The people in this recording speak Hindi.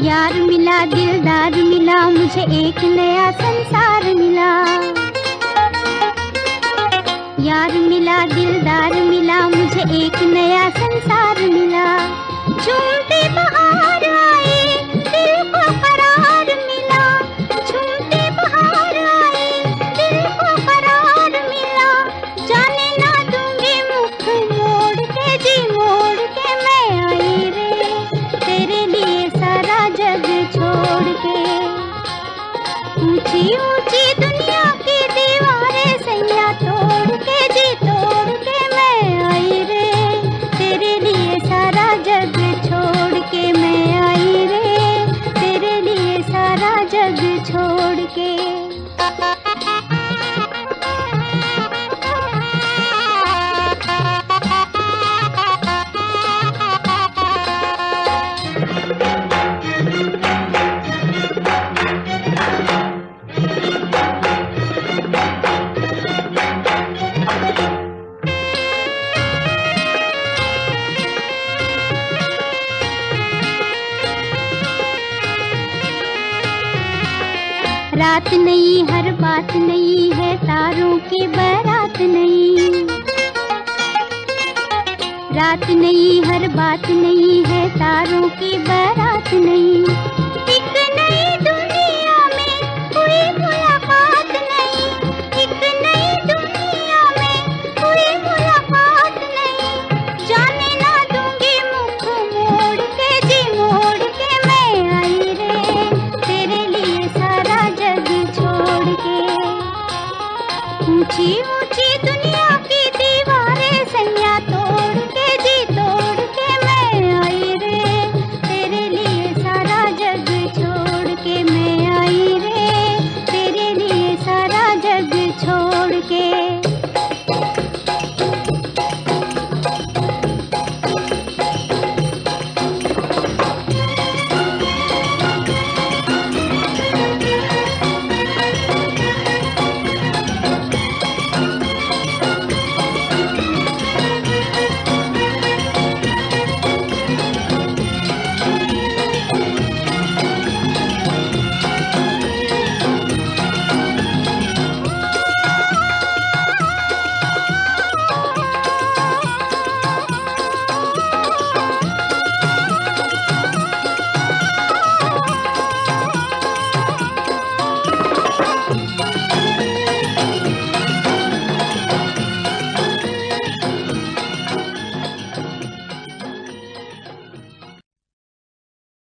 यार मिला, दिलदार मिला, मुझे एक नया संसार मिला। यार मिला, दिलदार मिला, मुझे एक नया संसार मिला। झूमती बहार आए, दिल को करार मिला। झूमती बहार आए, दिल को करार मिला। जाने ना दूंगी मुख मोड़ के, जी मोड़ के मैं आई रे, तेरे लिए सारा जग छोड़ के। ऊंची ऊंची दुनिया की दीवारें सैया तोड़ के, जी तोड़ के मैं आई रे, तेरे लिए सारा जग छोड़ के मैं आई रे, तेरे लिए सारा जग छोड़ के। रात नहीं, हर बात नहीं है, तारों की बारात नहीं। रात नहीं, हर बात नहीं है, तारों की बारात नहीं। एक नई दुनिया में कोई मुलाकात नहीं। एक नई दुनिया में कोई मुलाकात नहीं। जाने ना दूंगी मुख मोड़ के, जी मोड़ के मैं आई रे, तेरे लिए सारा जग छोड़ के। ऊंची ऊंची